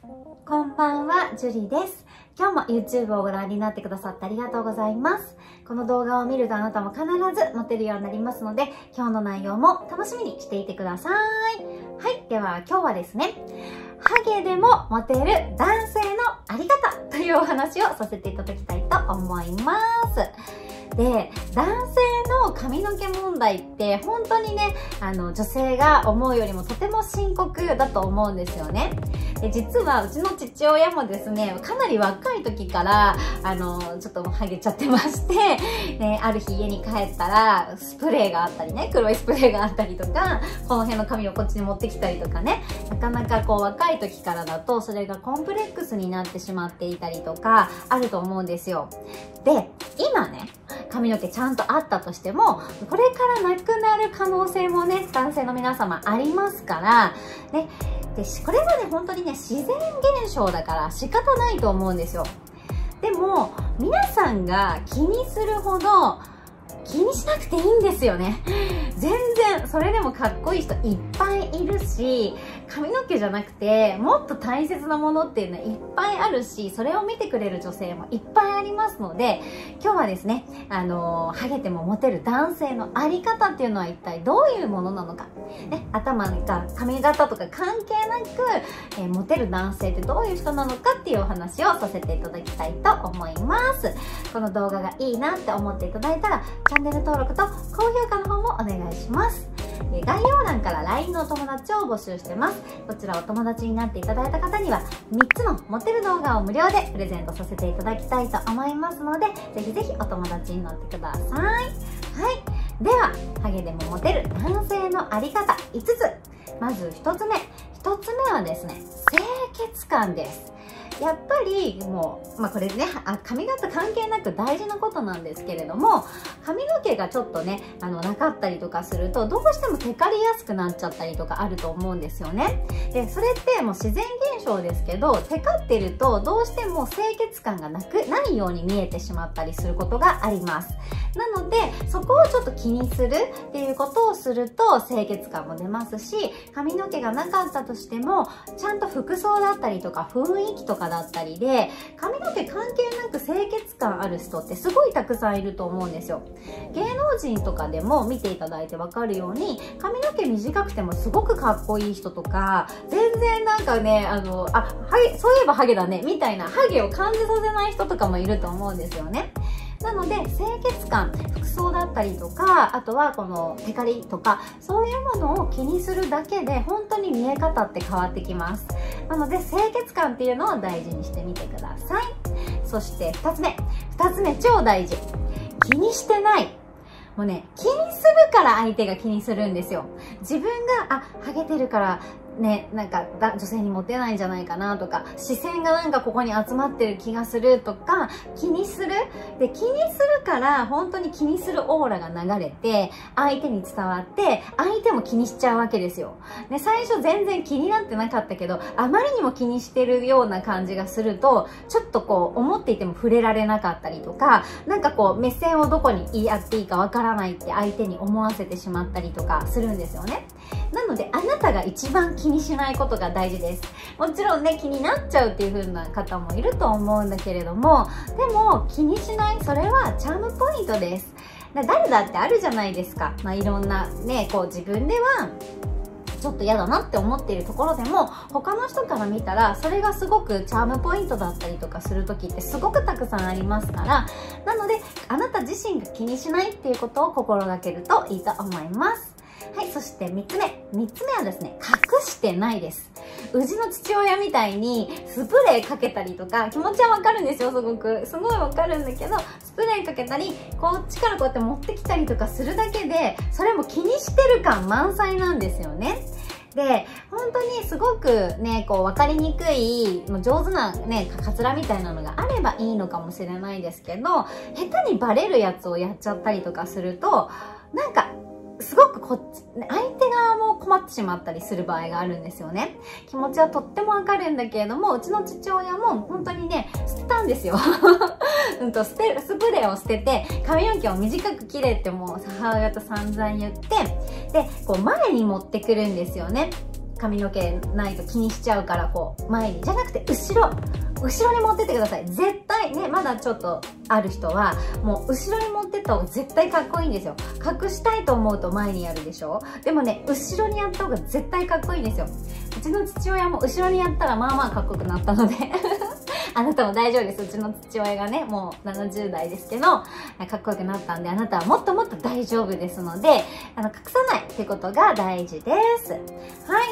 こんばんは、ジュリです。今日も YouTube をご覧になってくださってありがとうございます。この動画を見るとあなたも必ずモテるようになりますので、今日の内容も楽しみにしていてください。はい、では今日はですね、ハゲでもモテる男性のあり方というお話をさせていただきたいと思います。で、男性の髪の毛問題って本当にね、女性が思うよりもとても深刻だと思うんですよね。で、実はうちの父親もですね、かなり若い時から、ちょっとハゲちゃってまして、ね、ある日家に帰ったら、スプレーがあったりね、黒いスプレーがあったりとか、この辺の髪をこっちに持ってきたりとかね、なかなかこう若い時からだと、それがコンプレックスになってしまっていたりとか、あると思うんですよ。で、今ね、髪の毛ちゃんとあったとしても、これからなくなる可能性もね、男性の皆様ありますから、ね、で、これはね、本当にね、自然現象だから仕方ないと思うんですよ。でも、皆さんが気にするほど、気にしなくていいんですよね。全然、それでもかっこいい人いっぱいいるし、髪の毛じゃなくて、もっと大切なものっていうのはいっぱいあるし、それを見てくれる女性もいっぱいありますので、今日はですね、ハゲてもモテる男性のあり方っていうのは一体どういうものなのか。ね、頭が髪型とか関係なく、モテる男性ってどういう人なのかっていうお話をさせていただきたいと思います。この動画がいいなって思っていただいたら、チャンネル登録と高評価の方もお願いします。概要欄から LINE のお友達を募集してます。こちらお友達になっていただいた方には3つのモテる動画を無料でプレゼントさせていただきたいと思いますので、ぜひぜひお友達になってください。はい。では、ハゲでもモテる男性のあり方5つ。まず1つ目。1つ目はですね、清潔感です。やっぱりもう、これね、髪型関係なく大事なことなんですけれども、髪の毛がちょっとね、なかったりとかすると、どうしてもテカりやすくなっちゃったりとかあると思うんですよね。で、それってもう自然現象ですけど、テカってるとどうしても清潔感がないように見えてしまったりすることがあります。なので、そこをちょっと気にするっていうことをすると、清潔感も出ますし、髪の毛がなかったとしても、ちゃんと服装だったりとか、雰囲気とかだったりで、髪の毛関係なく清潔感ある人ってすごいたくさんいると思うんですよ。芸能人とかでも見ていただいてわかるように、髪の毛短くてもすごくかっこいい人とか、全然なんかね、そういえばハゲだね、みたいなハゲを感じさせない人とかもいると思うんですよね。なので、清潔感、服装だったりとか、あとはこのテカリとか、そういうものを気にするだけで、本当に見え方って変わってきます。なので、清潔感っていうのを大事にしてみてください。そして2つ目。2つ目、超大事。気にしてない。もうね、気にするから相手が気にするんですよ。自分が、ハゲてるから、ね、なんか女性にモテないんじゃないかなとか、視線がなんかここに集まってる気がするとか、気にする。で、気にするから本当に気にするオーラが流れて、相手に伝わって、相手も気にしちゃうわけですよ。ね、最初全然気になってなかったけど、あまりにも気にしてるような感じがすると、ちょっとこう思っていても触れられなかったりとか、なんかこう目線をどこに言い合っていいかわからないって相手に思わせてしまったりとかするんですよね。なので、あなたが一番気にしないことが大事です。もちろんね、気になっちゃうっていう風な方もいると思うんだけれども、でも気にしない、それはチャームポイントです。誰だってあるじゃないですか。いろんなね、こう自分ではちょっと嫌だなって思っているところでも、他の人から見たらそれがすごくチャームポイントだったりとかする時ってすごくたくさんありますから、なのであなた自身が気にしないっていうことを心がけるといいと思います。はい、そして3つ目。3つ目はですね、隠してないです。うちの父親みたいにスプレーかけたりとか、気持ちはわかるんですよ、すごく。すごいわかるんだけど、スプレーかけたり、こっちからこうやって持ってきたりとかするだけで、それも気にしてる感満載なんですよね。で、本当にすごくね、こう分かりにくい、上手なね、カツラみたいなのがあればいいのかもしれないですけど、下手にバレるやつをやっちゃったりとかすると、なんか、すごく相手側も困ってしまったりする場合があるんですよね。気持ちはとってもわかるんだけれども、うちの父親も本当にね、捨てたんですよ。スプレーを捨てて、髪の毛を短く切れってもう母親と散々言って、で、こう前に持ってくるんですよね。 髪の毛ないと気にしちゃうから、こう前にじゃなくて後ろに持ってってください。絶対ね、まだちょっとある人はもう後ろに持ってった方が絶対かっこいいんですよ。隠したいと思うと前にやるでしょ。でもね、後ろにやった方が絶対かっこいいんですよ。うちの父親も後ろにやったらまあまあかっこよくなったのであなたも大丈夫です。うちの父親がね、もう70代ですけど、かっこよくなったんで、あなたはもっともっと大丈夫ですので、隠さないってことが大事です。はい、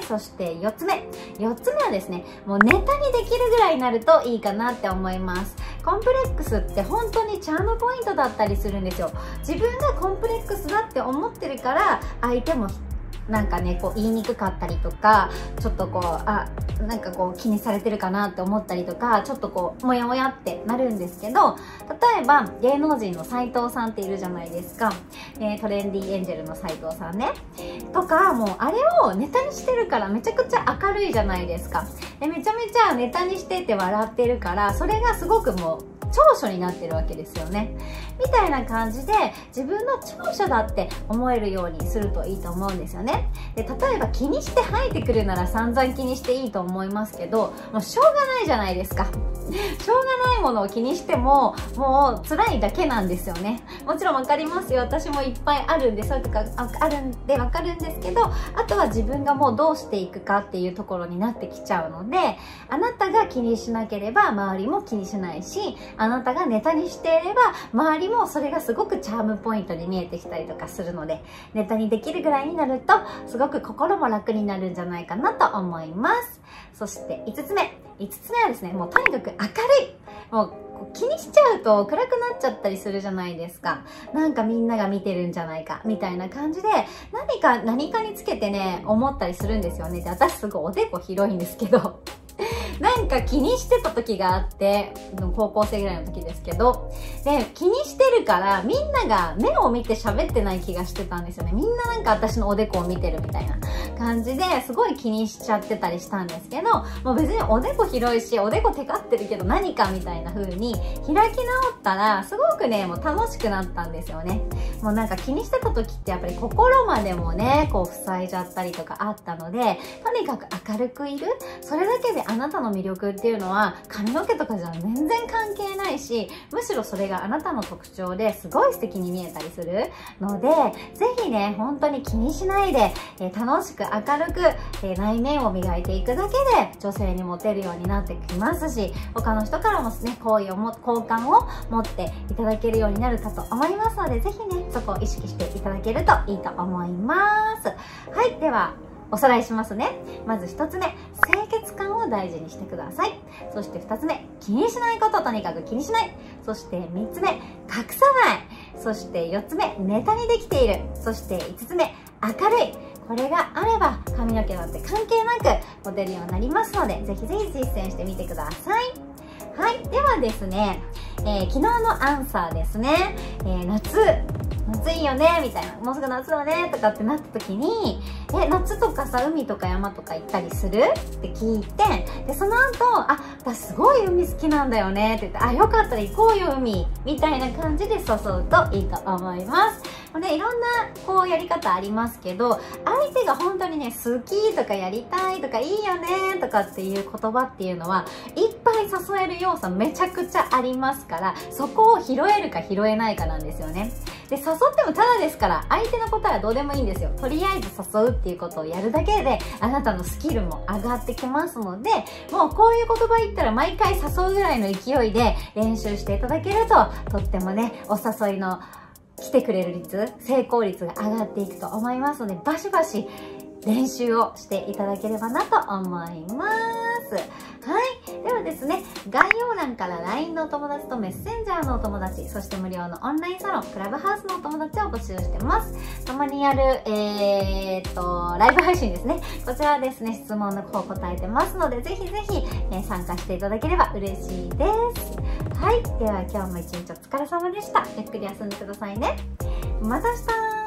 そして4つ目。4つ目はですね、もうネタにできるぐらいになるといいかなって思います。コンプレックスって本当にチャームポイントだったりするんですよ。自分がコンプレックスだって思ってるから、相手もなんかね、こう言いにくかったりとか、ちょっとこう、なんかこう気にされてるかなって思ったりとか、ちょっとこう、もやもやってなるんですけど、例えば芸能人の斉藤さんっているじゃないですか。トレンディエンジェルの斉藤さんね。とか、もうあれをネタにしてるからめちゃくちゃ明るいじゃないですか。で、めちゃめちゃネタにしてて笑ってるから、それがすごくもう、長所になってるわけですよね。みたいな感じで自分の長所だって思えるようにするといいと思うんですよね。で、例えば気にして生えてくるなら散々気にしていいと思いますけど、もうしょうがないじゃないですか。しょうがないものを気にしてももう辛いだけなんですよね。もちろんわかりますよ。私もいっぱいあるんで、そういうとかあるんでわかるんですけど、あとは自分がもうどうしていくかっていうところになってきちゃうので、あなたが気にしなければ周りも気にしないし、あなたがネタにしていれば周りもそれがすごくチャームポイントに見えてきたりとかするので、ネタにできるぐらいになるとすごく心も楽になるんじゃないかなと思います。そして5つ目はですね、もうとにかく明るい。もう気にしちゃうと暗くなっちゃったりするじゃないですか。なんかみんなが見てるんじゃないかみたいな感じで、何かにつけてね、思ったりするんですよね。で、私すごいおでこ広いんですけどなんか気にしてた時があって、高校生ぐらいの時ですけど、で、気にしてるからみんなが目を見て喋ってない気がしてたんですよね。みんななんか私のおでこを見てるみたいな感じですごい気にしちゃってたりしたんですけど、もう別におでこ広いし、おでこテカってるけど何かみたいな風に開き直ったら、すごくね、もう楽しくなったんですよね。もうなんか気にしてた時ってやっぱり心までもね、こう塞いじゃったりとかあったので、とにかく明るくいる。それだけであなたの魅力っていうのは髪の毛とかじゃ全然関係ないし、むしろそれがあなたの特徴ですごい素敵に見えたりするので、ぜひね、本当に気にしないで、楽しく明るく、内面を磨いていくだけで女性にモテるようになってきますし、他の人からもね、好感を持っていただけるようになるかと思いますので、ぜひね、そこを意識していただけるといいと思います。はい、ではおさらいしますね。まず1つ目、清潔感を大事にしてください。そして2つ目、気にしないこと、とにかく気にしない。そして3つ目、隠さない。そして4つ目、ネタにできている。そして5つ目、明るい。これがあれば髪の毛なんて関係なくモテるようになりますので、ぜひぜひ実践してみてください。はい、ではですね、昨日のアンサーですね、夏いいよねみたいな、もうすぐ夏だねとかってなった時に、夏とかさ、海とか山とか行ったりするって聞いて、でその後、私すごい海好きなんだよねって言って、よかったら行こうよ海みたいな感じで誘うといいと思います。いろんなこうやり方ありますけど、相手が本当にね、好きとかやりたいとかいいよねとかっていう言葉っていうのはいっぱい誘える要素めちゃくちゃありますから、そこを拾えるか拾えないかなんですよね。で、誘ってもただですから、相手の答えはどうでもいいんですよ。とりあえず誘うっていうことをやるだけで、あなたのスキルも上がってきますので、もうこういう言葉言ったら毎回誘うぐらいの勢いで練習していただけると、とってもね、お誘いの来てくれる率、成功率が上がっていくと思いますので、バシバシ練習をしていただければなと思います。はい。ではですね、概要欄から LINE のお友達とメッセンジャーのお友達、そして無料のオンラインサロン、クラブハウスのお友達を募集してます。たまにやる、ライブ配信ですね。こちらはですね、質問の方答えてますので、ぜひぜひ、参加していただければ嬉しいです。はい。では今日も一日お疲れ様でした。ゆっくり休んでくださいね。また明日。